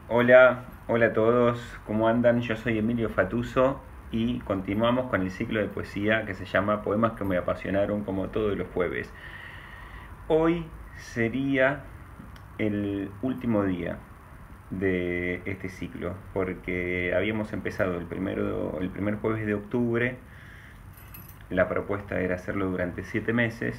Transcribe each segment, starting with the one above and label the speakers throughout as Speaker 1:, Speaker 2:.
Speaker 1: Hola a todos, ¿cómo andan? Yo soy Emilio Fatuso y continuamos con el ciclo de poesía que se llama Poemas que me apasionaron como todos los jueves. Hoy sería el último día de este ciclo porque habíamos empezado el primer jueves de octubre. La propuesta era hacerlo durante 7 meses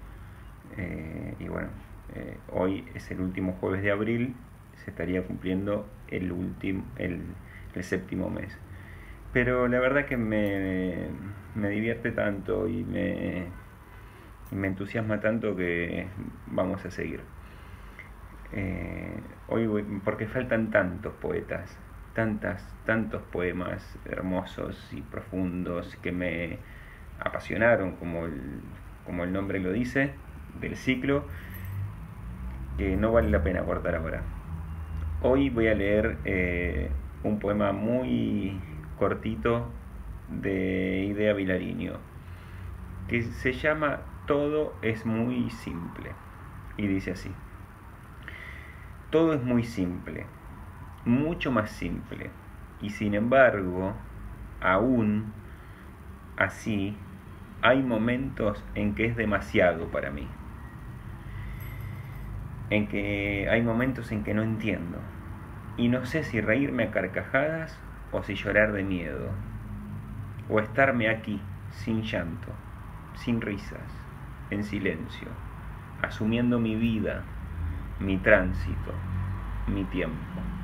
Speaker 1: y bueno, hoy es el último jueves de abril, se estaría cumpliendo el séptimo mes. Pero la verdad que me divierte tanto y me entusiasma tanto que vamos a seguir. Porque faltan tantos poetas, tantos poemas hermosos y profundos que me apasionaron, como el nombre lo dice, del ciclo, que no vale la pena cortar ahora. Hoy voy a leer un poema muy cortito de Idea Vilariño, que se llama Todo es muy simple. Y dice así: todo es muy simple, mucho más simple, y sin embargo, aún así, hay momentos en que es demasiado para mí, en que hay momentos en que no entiendo, y no sé si reírme a carcajadas o si llorar de miedo, o estarme aquí, sin llanto, sin risas, en silencio, asumiendo mi vida, mi tránsito, mi tiempo.